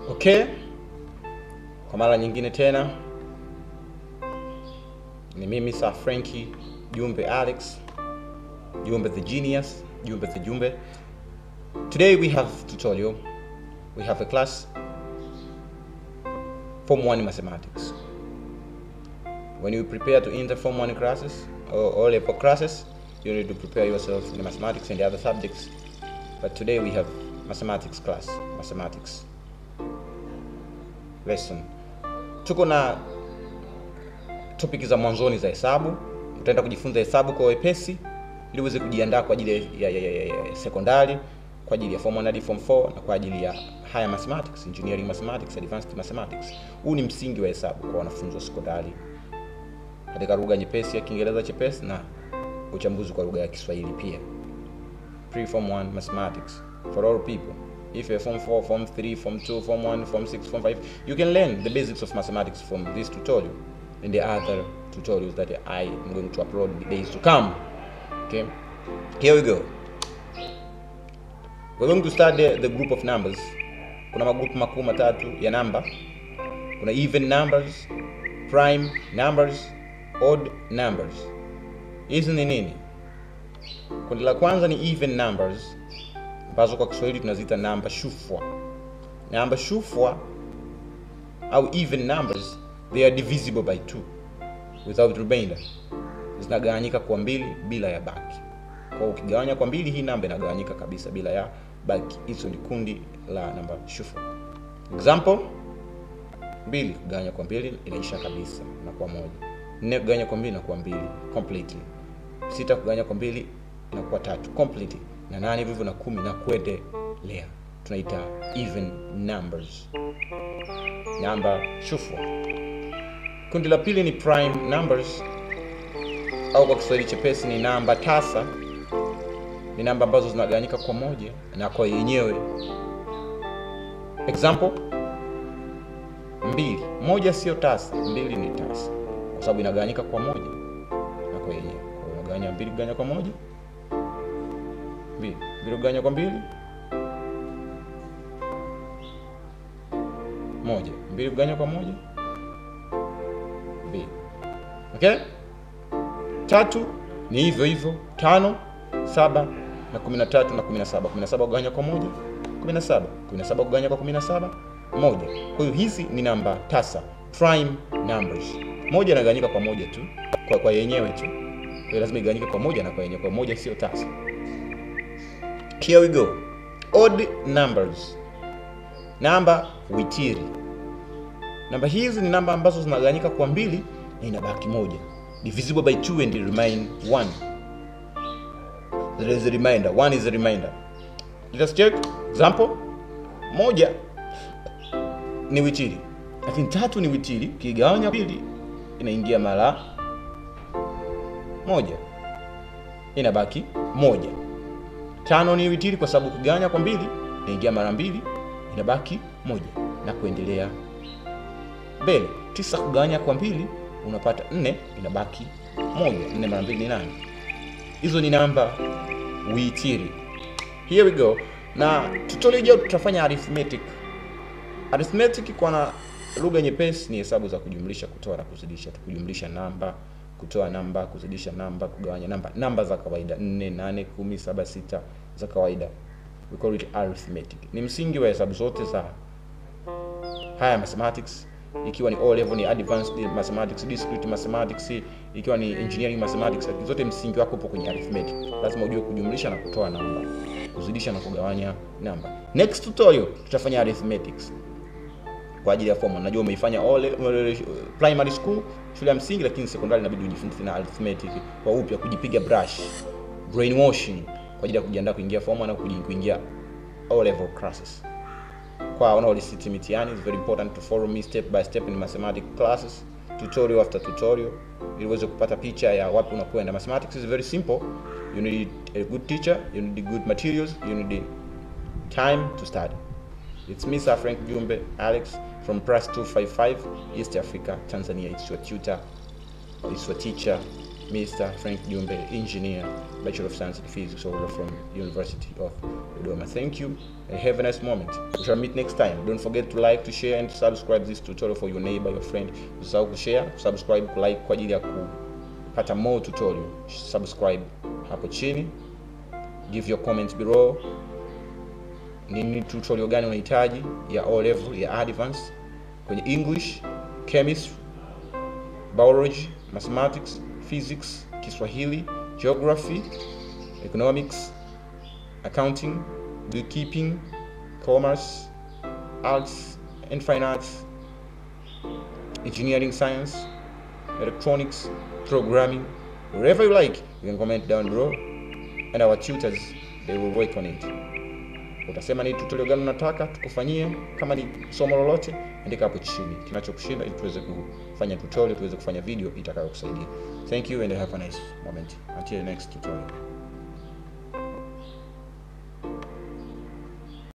Okay, kwa mara nyingine tena ni mimi Sir Frankie Jumbe Alex, Jumbe the Genius, Jumbe the Jumbe. Today we have tutorial. We have a class, Form 1 Mathematics. When you prepare to enter Form 1 classes or level classes, you need to prepare yourself in mathematics and the other subjects. But today we have mathematics class, mathematics lesson. Tuko na topic za mwanzoni za hesabu. Utaenda kujifunza hesabu kwa wepesi ili uweze kujiandaa kwa ajili ya sekondari, kwa ajili ya Form 1 hadi Form 4 na kwa ajili ya higher mathematics, engineering mathematics, advanced mathematics. Huu ni msingi wa hesabu kwa wanafunzi wa sekondari katika lugha nyepesi ya Kiingereza chepesi na uchambuzi kwa lugha ya Kiswahili pia. Pre-Form 1 mathematics for all people. If you're Form 4, Form 3, Form 2, Form 1, Form 6, Form 5, you can learn the basics of mathematics from this tutorial and the other tutorials that I am going to upload in the days to come. Okay, here we go. We're going to start the group of numbers. Kuna magrupu makuu matatu ya namba. Kuna even numbers, prime numbers, odd numbers. Hizi ni nini? Kundi la kwanza ni even numbers, ambazo kwa Kiswahili tunaziita namba shufwa. Namba shufwa au even numbers, they are divisible by 2 without remainder. Zinagawanyika kwa mbili bila ya baki. Kwa ukigawanya kwa mbili, hii namba inagawanyika kabisa bila ya baki. Hizo ni kundi la namba shufwa. Example, 2 kugawanya kwa 2 inaisha kabisa na kwa 1. 4 kugawanya kwa 2 na kwa 2 completely. 6 kugawanya kwa 2 inakuwa 3 completely. Na 8 hivyo na 10 na kuendelea. Tunaita even numbers, namba shufwa. Kundi la pili ni prime numbers, au kwa Kiswahili chepesi ni namba tasa. Ni namba ambazo zinagawanyika kwa 1 na kwa yenyewe. Example, 2. 1 sio tasa, 2 ni tasa kwa sababu inagawanyika kwa 1 na kwa yenyewe. Kwa hiyo unagawanya 2 kugawanya kwa 1, 2 kugawanya kwa 2, 1 2 kugawanya kwa 1, 2. Okay? 3 ni hivyo hivyo, 5, 7 na 13 na 17. 17 kugawanya kwa 1, 17. 17 kugawanya kwa 17, 1. Kwa hiyo hizi ni namba tasa, prime numbers. 1 inagawanyika kwa 1 tu, kwa yenyewe tu. Kwa hiyo lazima igawanyike kwa 1 na kwa yenyewe, kwa 1 sio tasa. Here we go. Odd numbers. Namba witiri. Namba hizi ni namba ambazo zinagawanyika kwa 2 na inabaki 1. Divisible by 2 and remain 1. There is a remainder. 1 is a remainder. Let us check. Example, 1 ni witiri, lakini 3 ni witiri. Kigawanya 2 inaingia mara 1, inabaki 1. 5 ni witiri kwa sababu kigawanya kwa 2 inaingia mara 2, inabaki 1 na kuendelea mbele. 9 kugawanya kwa 2 unapata 4, inabaki 1. 4 mara 2 ni 8. Hizo ni namba witiri. Here we go. Na tutorial ijayo tutafanya arithmetic. Arithmetic kwa lugha nyepesi ni hesabu za kujumlisha, kutoa na kuzidisha. Tukujumlisha namba, kutoa namba, kuzidisha namba, kugawanya namba. Namba za kawaida 4, 8, 10, 7, 6 za kawaida. We call it arithmetic. Ni msingi wa hesabu zote za higher mathematics, ikiwa ni O level, ni advanced mathematics, discrete mathematics, ikiwa ni engineering mathematics. Zote msingi wako upo kwenye arithmetic. Lazima ujue kujumlisha na kutoa namba, kuzidisha na kugawanya namba. Next tutorial tutafanya arithmetics kwa ajili ya form 1. Najua umeifanya primary school, shule ya msingi, lakini sekondari inabidi ujifunze na arithmetic kwa upya, kujipiga brush, brainwashing kwa ajili ya kujiandaa kuingia form 1 na kuingia O level classes. Kwa wanaolisiti mitihani, it's very important to follow me step by step in mathematics classes, tutorial after tutorial, ili uweze kupata picha ya wapi unakwenda. Mathematics is very simple. You need a good teacher, you need good materials, you need time to study. It's me, Sir Frank Jumbe Alex from Press 255 East Africa, Tanzania. It's your tutor, it's your teacher, Mr. Frank Jumbe, engineer, Bachelor of Science in Physics, holder from University of Dodoma. Thank you and have a nice moment. We shall meet next time. Don't forget to like, to share and to subscribe this tutorial for your neighbor, your friend. Usisahau kushare, subscribe, like kwa ajili ya kupata more tutorial. Subscribe hapo chini. Give your comments below. Nini tutorial gani unahitaji ya O level, ya advance kwenye English, chemistry, biology, mathematics, physics, Kiswahili, geography, economics, accounting, bookkeeping, commerce, arts and fine arts, engineering, science, electronics, programming, wherever you like, you can comment down below and our tutors, they will work on it. Utasema ni tutorial gani unataka tukufanyie, kama ni somo lolote andika hapo chini kinachokushinda ili tuweze kufanya tutorial, tuweze kufanya video itakayokusaidia. Thank you and have a nice moment. Until next tutorial.